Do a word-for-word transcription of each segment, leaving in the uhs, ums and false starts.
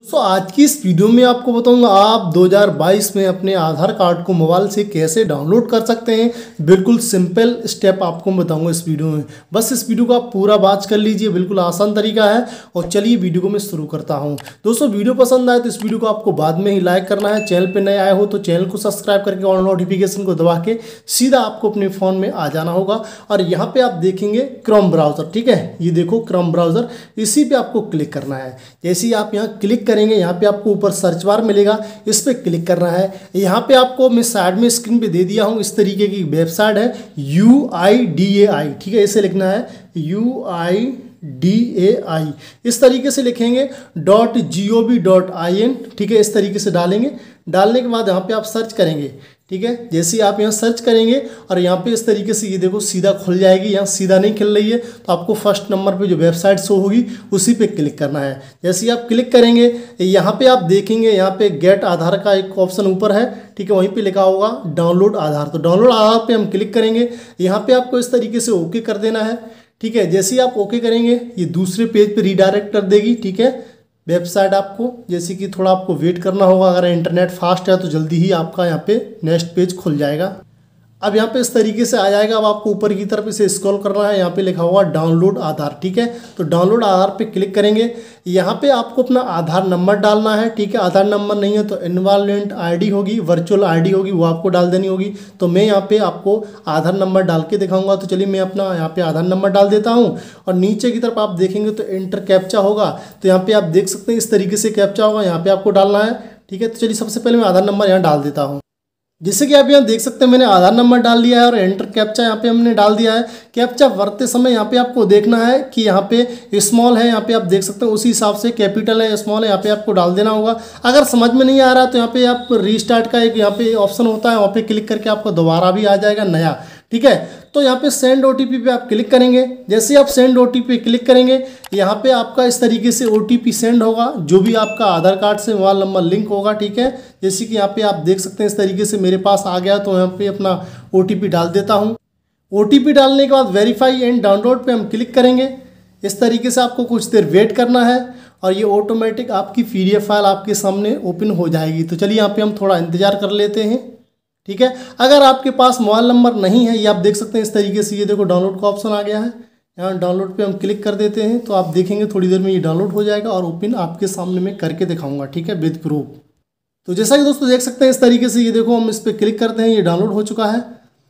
तो आज की इस वीडियो में आपको बताऊंगा आप दो हज़ार बाईस में अपने आधार कार्ड को मोबाइल से कैसे डाउनलोड कर सकते हैं। बिल्कुल सिंपल स्टेप आपको बताऊंगा इस वीडियो में। बस इस वीडियो को आप पूरा वॉच कर लीजिए, बिल्कुल आसान तरीका है। और चलिए वीडियो को मैं शुरू करता हूं। दोस्तों वीडियो पसंद आए तो इस वीडियो को आपको बाद में ही लाइक करना है। चैनल पर नए आए हो तो चैनल को सब्सक्राइब करके और नोटिफिकेशन को दबा के सीधा आपको अपने फ़ोन में आ जाना होगा। और यहाँ पर आप देखेंगे क्रोम ब्राउज़र, ठीक है, ये देखो क्रोम ब्राउज़र, इसी पर आपको क्लिक करना है। जैसे ही आप यहाँ क्लिक करेंगे यहाँ पे आपको ऊपर सर्च बार मिलेगा, इस पर क्लिक करना है। यहाँ पे आपको मैं साइड में स्क्रीन पे दे दिया हूँ, इस तरीके की वेबसाइट है यू आई डी ए आई, ठीक है, इसे लिखना है यू आई डी ए आई, इस तरीके से लिखेंगे dot G O V dot I N, ठीक है, इस तरीके से डालेंगे। डालने के बाद यहाँ पे आप सर्च करेंगे, ठीक है। जैसे आप यहाँ सर्च करेंगे और यहाँ पे इस तरीके से ये देखो सीधा खुल जाएगी। यहाँ सीधा नहीं खुल रही है तो आपको फर्स्ट नंबर पे जो वेबसाइट शो होगी उसी पे क्लिक करना है। जैसे आप क्लिक करेंगे यहाँ पे आप देखेंगे यहाँ पे गेट आधार का एक ऑप्शन ऊपर है, ठीक है, वहीं पे लिखा होगा डाउनलोड आधार। तो डाउनलोड आधार पे हम क्लिक करेंगे। यहाँ पे आपको इस तरीके से ओके कर देना है, ठीक है। जैसे ही आप ओके करेंगे ये दूसरे पेज पर रीडायरेक्ट कर देगी, ठीक है, वेबसाइट आपको। जैसे कि थोड़ा आपको वेट करना होगा, अगर इंटरनेट फास्ट है तो जल्दी ही आपका यहाँ पे नेक्स्ट पेज खुल जाएगा। अब यहाँ पे इस तरीके से आ जाएगा। अब आपको ऊपर की तरफ इसे स्क्रॉल करना है, यहाँ पे लिखा हुआ डाउनलोड आधार, ठीक है। तो डाउनलोड आधार पे क्लिक करेंगे। यहाँ पे आपको अपना आधार नंबर डालना है, ठीक है। आधार नंबर नहीं है तो इन्वॉल्वेंट आईडी होगी, वर्चुअल आईडी होगी, वो आपको डाल देनी होगी। तो मैं यहाँ पे आपको आधार नंबर डाल के दिखाऊंगा। तो चलिए मैं अपना यहाँ पे आधार नंबर डाल देता हूँ। और नीचे की तरफ आप देखेंगे तो एंटर कैप्चा होगा। तो यहाँ पे आप देख सकते हैं इस तरीके से कैप्चा होगा, यहाँ पे आपको डालना है, ठीक है। तो चलिए सबसे पहले मैं आधार नंबर यहाँ डाल देता हूँ। जैसे कि आप यहाँ देख सकते हैं मैंने आधार नंबर डाल दिया है और एंटर कैप्चा यहाँ पे हमने डाल दिया है। कैप्चा भरते समय यहाँ पे आपको देखना है कि यहाँ पे स्मॉल है, यहाँ पे आप देख सकते हैं उसी हिसाब से कैपिटल है स्मॉल है, यहाँ पे आपको डाल देना होगा। अगर समझ में नहीं आ रहा तो यहाँ पे आप रीस्टार्ट का एक यहाँ पे ऑप्शन होता है, वहाँ पे क्लिक करके आपको दोबारा भी आ जाएगा नया, ठीक है। तो यहाँ पे सेंड ओटीपी पे आप क्लिक करेंगे। जैसे आप सेंड ओटीपी पे क्लिक करेंगे यहाँ पे आपका इस तरीके से ओटीपी सेंड होगा, जो भी आपका आधार कार्ड से मोबाइल नंबर लिंक होगा, ठीक है। जैसे कि यहाँ पे आप देख सकते हैं इस तरीके से मेरे पास आ गया। तो यहाँ पे अपना ओटीपी डाल देता हूँ। ओटीपी डालने के बाद वेरीफाई एंड डाउनलोड पे हम क्लिक करेंगे। इस तरीके से आपको कुछ देर वेट करना है और ये ऑटोमेटिक आपकी पीडीएफ फाइल आपके सामने ओपन हो जाएगी। तो चलिए यहाँ पे हम थोड़ा इंतजार कर लेते हैं, ठीक है। अगर आपके पास मोबाइल नंबर नहीं है, ये आप देख सकते हैं इस तरीके से, ये देखो डाउनलोड का ऑप्शन आ गया है। यहाँ डाउनलोड पे हम क्लिक कर देते हैं तो आप देखेंगे थोड़ी देर में ये डाउनलोड हो जाएगा और ओपन आपके सामने मैं करके दिखाऊंगा, ठीक है, विद प्रूफ। तो जैसा कि दोस्तों देख सकते हैं इस तरीके से, ये देखो हम इस पर क्लिक करते हैं, ये डाउनलोड हो चुका है।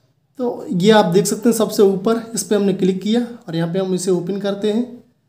तो ये आप देख सकते हैं सबसे ऊपर, इस पर हमने क्लिक किया और यहाँ पर हम इसे ओपन करते हैं।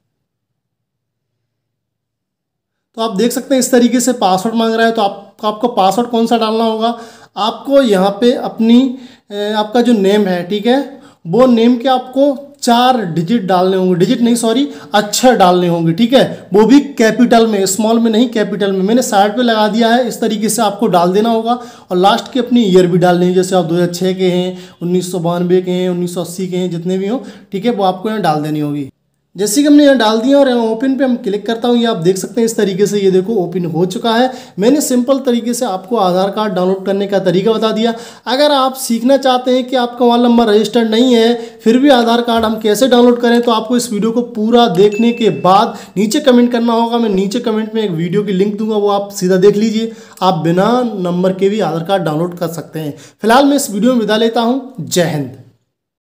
तो आप देख सकते हैं इस तरीके से पासवर्ड मांग रहा है। तो आप, आपको पासवर्ड कौन सा डालना होगा, आपको यहाँ पे अपनी आपका जो नेम है, ठीक है, वो नेम के आपको चार डिजिट डालने होंगे, डिजिट नहीं सॉरी अक्षर डालने होंगे, ठीक है, वो भी कैपिटल में, स्मॉल में नहीं, कैपिटल में। मैंने साइड पे लगा दिया है, इस तरीके से आपको डाल देना होगा। और लास्ट की अपनी ईयर भी डालनी है, जैसे आप दो हज़ार छः के हैं, उन्नीस सौ बानवे के हैं, उन्नीस सौ अस्सी के हैं, जितने भी हों, ठीक है, वो आपको यहाँ डाल देनी होगी। जैसे कि हमने यहाँ डाल दिया और यहाँ ओपन पे हम क्लिक करता हूँ, ये आप देख सकते हैं इस तरीके से, ये देखो ओपन हो चुका है। मैंने सिंपल तरीके से आपको आधार कार्ड डाउनलोड करने का तरीका बता दिया। अगर आप सीखना चाहते हैं कि आपका मोबाइल नंबर रजिस्टर्ड नहीं है फिर भी आधार कार्ड हम कैसे डाउनलोड करें, तो आपको इस वीडियो को पूरा देखने के बाद नीचे कमेंट करना होगा। मैं नीचे कमेंट में एक वीडियो की लिंक दूंगा, वो आप सीधा देख लीजिए। आप बिना नंबर के भी आधार कार्ड डाउनलोड कर सकते हैं। फिलहाल मैं इस वीडियो में विदा लेता हूँ। जय हिंद।